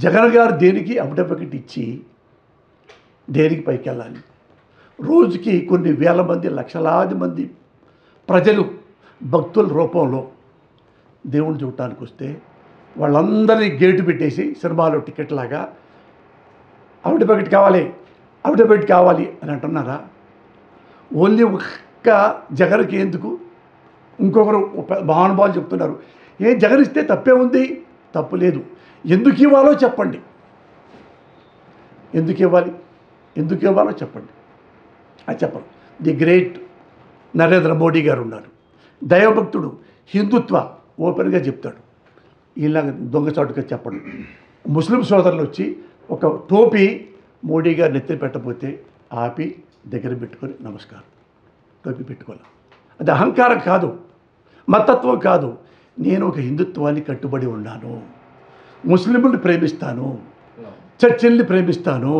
జగన్ గారు దేనికి అఫిడవిట్ ఇచ్చి దేనికి పైకి వెళ్ళాలి? రోజుకి కొన్ని వేల మంది, లక్షలాది మంది ప్రజలు భక్తుల రూపంలో దేవుణ్ణి చూడటానికి వస్తే వాళ్ళందరినీ గేటు పెట్టేసి సినిమాలో టికెట్ లాగా అఫిడవిట్ కావాలి అని అంటున్నారా? ఓన్లీ ఒక్క జగన్కి ఎందుకు? ఇంకొకరు మహానుభావులు చెప్తున్నారు, జగన్ ఇస్తే తప్పే ఉంది? తప్పు లేదు. ఎందుకు ఇవ్వాలో చెప్పండి. ఎందుకు ఇవ్వాలో చెప్పండి. అది చెప్పరు. ది గ్రేట్ నరేంద్ర మోడీ గారు ఉన్నారు, దైవభక్తుడు, హిందుత్వ ఓపెన్గా చెప్తాడు. ఇలాగ దొంగచాటుగా చెప్పండి. ముస్లిం సోదరులు వచ్చి ఒక టోపీ మోడీ గారు నెత్తి పెట్టబోతే ఆపి దగ్గర పెట్టుకొని నమస్కారం, టోపీ పెట్టుకోవాలి. అది అహంకారం కాదు, మతత్వం కాదు. నేను ఒక హిందుత్వాన్ని కట్టుబడి ఉన్నాను, ముస్లింలను ప్రేమిస్తాను, చర్చిల్ని ప్రేమిస్తాను.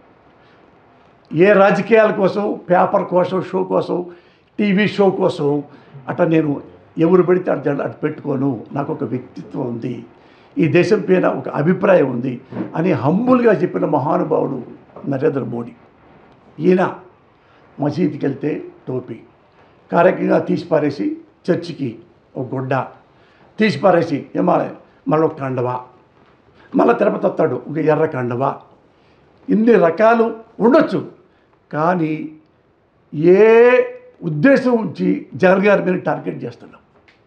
ఏ రాజకీయాల కోసం, పేపర్ కోసం, షో కోసం, టీవీ షో కోసం అట్లా నేను ఎవరు పెడితే అటు పెట్టుకోను. నాకు ఒక వ్యక్తిత్వం ఉంది, ఈ దేశం పైన ఒక అభిప్రాయం ఉంది అని హంబుల్గా చెప్పిన మహానుభావుడు నరేంద్ర మోడీ. ఈయన మసీదుకి వెళ్తే టోపీ, కార్యక్రమంగా తీసిపారేసి చర్చికి ఒక గుడ్డ తీసిపారేసి మళ్ళీ ఒక కండవా, మళ్ళీ తిరుపతి వస్తాడు ఒక ఎర్ర కండవా. ఇన్ని రకాలు ఉండొచ్చు, కానీ ఏ ఉద్దేశం ఉంచి జగన్ గారి మీద టార్గెట్ చేస్తున్నాం?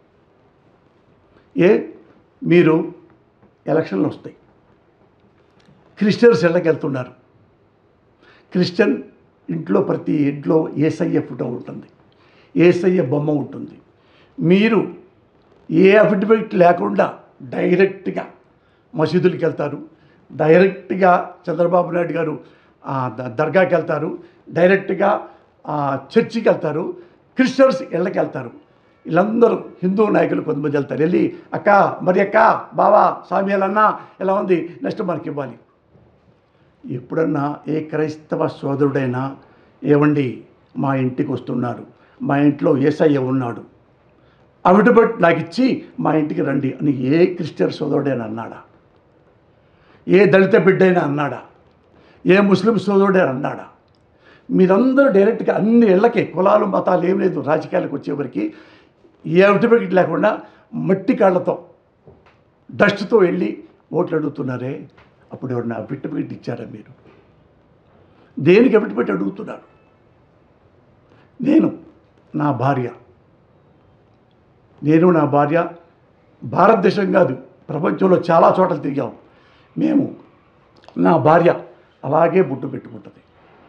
మీరు ఎలక్షన్లు వస్తాయి, క్రిస్టియన్స్ ఇళ్ళకి వెళ్తున్నారు. క్రిస్టియన్ ఇంట్లో ప్రతి ఇంట్లో యేసయ్య ఫోటో ఉంటుంది, యేసయ్య బొమ్మ ఉంటుంది. మీరు ఏ అఫిడవిట్ లేకుండా డైరెక్ట్గా మసీదులకు వెళ్తారు, డైరెక్ట్గా చంద్రబాబు నాయుడు గారు దర్గాకి వెళ్తారు, డైరెక్ట్గా చర్చికి వెళ్తారు, క్రిస్టియన్స్ ఇళ్ళకి వెళ్తారు. వీళ్ళందరూ హిందూ నాయకులు కొంతమంది వెళ్తారు. వెళ్ళి అక్క బావా సామ్యాలన్నా ఎలా ఉంది, నెక్స్ట్ మనకి ఇవ్వాలి. ఎప్పుడన్నా ఏ క్రైస్తవ సోదరుడైనా ఏవండి మా ఇంటికి వస్తున్నారు, మా ఇంట్లో యేసయ్య ఉన్నాడు, అవిటబట్ నాకు ఇచ్చి మా ఇంటికి రండి అని ఏ క్రిస్టియన్ సోదరుడైనా అన్నాడా? ఏ దళిత బిడ్డైనా అన్నాడా? ఏ ముస్లిం సోదరుడైనా అన్నాడా? మీరందరూ డైరెక్ట్గా అన్ని ఇళ్ళకి, కులాలు మతాలు ఏం లేదు, రాజకీయాలకు వచ్చేవరికి ఏ అవిటబెట్ లేకుండా మట్టి కాళ్ళతో డస్ట్తో వెళ్ళి ఓట్లు అడుగుతున్నారే, అప్పుడు ఎవరన్నా అఫిడవిట్ ఇచ్చారా మీరు? దేనికి అఫిడవిట్ అడుగుతున్నారు? నేను నా భార్య భారతదేశం కాదు, ప్రపంచంలో చాలా చోట్ల తిరిగాం మేము. నా భార్య అలాగే బొట్టు పెట్టుకుంటుంది.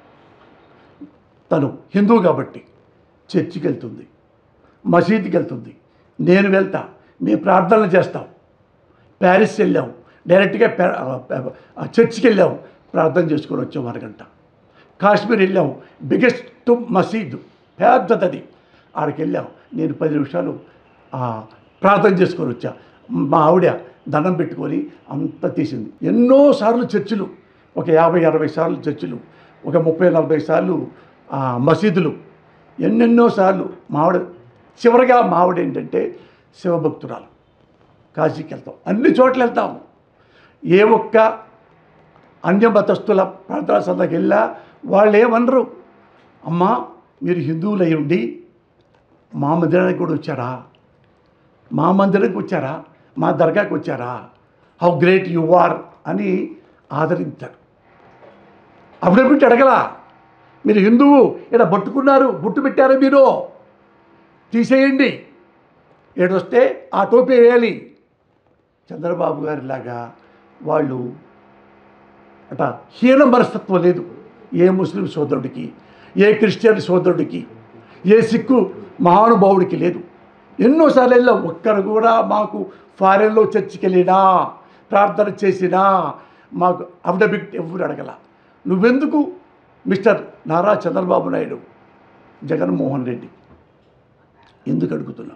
తను హిందూ కాబట్టి చర్చికి వెళ్తుంది, మసీదుకి వెళ్తుంది, నేను వెళ్తా, మేము ప్రార్థనలు చేస్తాం. ప్యారిస్ వెళ్ళాం, డైరెక్ట్గా చర్చికి వెళ్ళాం, ప్రార్థన చేసుకొని వచ్చాం అరగంట. కాశ్మీర్ వెళ్ళాం, బిగ్గెస్ట్ మసీదు పెద్దది, ఆడికి వెళ్ళాం. నేను 10 నిమిషాలు ప్రార్థన చేసుకొని వచ్చా. మా ఆవిడ దండం పెట్టుకొని అంతా తీసింది. ఎన్నోసార్లు చర్చిలు, ఒక 50-60 సార్లు చర్చిలు, ఒక 30-40 సార్లు మసీదులు, ఎన్నెన్నోసార్లు. చివరిగా మా ఆవిడ ఏంటంటే శివభక్తురాలు. కాశీకి వెళ్తాం, అన్ని చోట్ల వెళ్తాం. ఏ ఒక్క అన్యమతస్థుల ప్రార్థనా సందకి వెళ్ళా వాళ్ళు ఏమనరు, అమ్మా మీరు హిందువులు అయి ఉండి మా మందిరానికి కూడా వచ్చారా, మా మందిరానికి వచ్చారా, మా దర్గాకి వచ్చారా, హౌ గ్రేట్ యు ఆర్ అని ఆదరించారు. అఫిడవిట్ అడగలా. మీరు హిందువు, ఇక్కడ పట్టుకున్నారు, బొట్టు పెట్టారా, మీరు తీసేయండి, ఏడొస్తే ఆ టోపీ వేయాలి. చంద్రబాబు గారిలాగా వాళ్ళు అట హీన మనస్తత్వం లేదు ఏ ముస్లిం సోదరుడికి, ఏ క్రిస్టియన్ సోదరుడికి, ఏ సిక్కు మహానుభావుడికి లేదు. ఎన్నోసార్లు వెళ్ళాం, ఒక్కరు కూడా మాకు ఫారెన్లో చర్చికి వెళ్ళినా ప్రార్థన చేసినా మాకు అఫిడవిట్ ఎవరు అడగల. నువ్వెందుకు మిస్టర్ నారా చంద్రబాబు నాయుడు, జగన్మోహన్ రెడ్డి ఎందుకు అడుగుతున్నావు?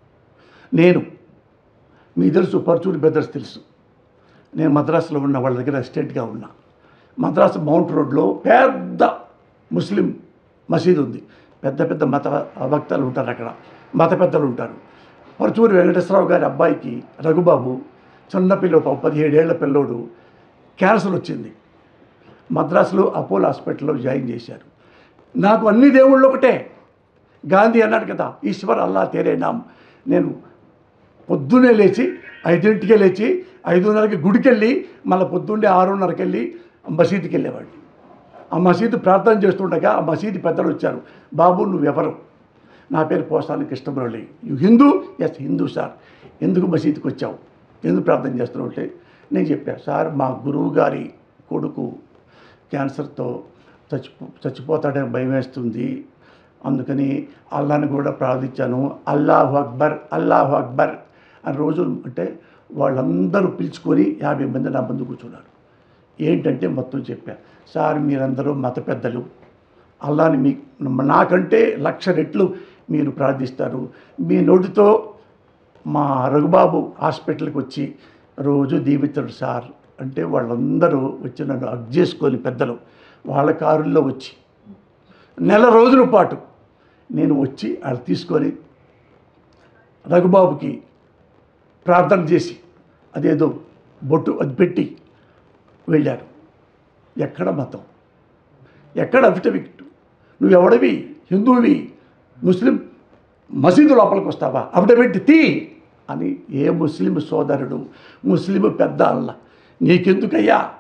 మీకు తెలుసు, పర్చూరి బ్రదర్స్ తెలుసు, నేను మద్రాసులో ఉన్న వాళ్ళ దగ్గర అసిస్టెంట్గా ఉన్నా. మద్రాసు మౌంట్ రోడ్లో పెద్ద ముస్లిం మసీదు ఉంది, పెద్ద మత భక్తులు ఉంటారు అక్కడ, మత పెద్దలు ఉంటారు. పర్చూరి వెంకటేశ్వరరావు గారి అబ్బాయికి రఘుబాబు చిన్న పిల్ల, 17 ఏళ్ల పిల్లోడు క్యాన్సర్ వచ్చింది. మద్రాసులో అపోలో హాస్పిటల్లో జాయిన్ చేశారు. నాకు అన్ని దేవుళ్ళు ఒకటే. గాంధీ అన్నాడు కదా, ఈశ్వర్ అల్లా తేరే నామ్. నేను పొద్దున్నే లేచి 5ంటికే లేచి 5:30కి గుడికి వెళ్ళి మళ్ళీ పొద్దున్నే 6:30కి వెళ్ళి మసీదుకి వెళ్ళేవాడిని. ఆ మసీదు ప్రార్థన చేస్తుండగా ఆ మసీదు పెద్దలు వచ్చారు. బాబు నువ్వెవరు? నా పేరు Posani Krishnamurali. You Hindu? Yes Hindu sir. ఎందుకు మసీదుకి వచ్చావు, ఎందుకు ప్రార్థన చేస్తున్నావు అంటే నేను చెప్పాను, సార్ మా గురువు గారి కొడుకు క్యాన్సర్తో చచ్చిపోతాడని భయం వేస్తుంది, అందుకని అల్లాని కూడా ప్రార్థించాను. అల్లాహు అక్బర్ అల్లాహు అక్బర్ అని రోజు అంటే వాళ్ళందరూ పిలుచుకొని 50 మంది నా ముందు కూర్చున్నారు. ఏంటంటే మొత్తం చెప్పాను, సార్ మీరందరూ మత పెద్దలు, అల్లాని మీ నాకంటే 1,00,000 రెట్లు మీరు ప్రార్థిస్తారు. మీ నోటితో మా రఘుబాబు హాస్పిటల్కి వచ్చి రోజు దీవించడు సార్ అంటే వాళ్ళందరూ వచ్చి నన్ను హగ్ చేసుకొని పెద్దలు వాళ్ళ కారుల్లో వచ్చి నెల రోజుల పాటు నేను వచ్చి అది తీసుకొని రఘుబాబుకి ప్రార్థన చేసి అదేదో బొట్టు అది పెట్టి వెళ్ళారు. ఎక్కడ మతం, ఎక్కడ అఫిడవిట్? నువ్వు ఎవడివి? హిందువువి, ముస్లిం మసీదు లోపలికి వస్తావా? అఫిడవిట్ తీ అని ఏ ముస్లిం సోదరుడు, ముస్లిం పెద్ద అల్ల నీకెందుకయ్యా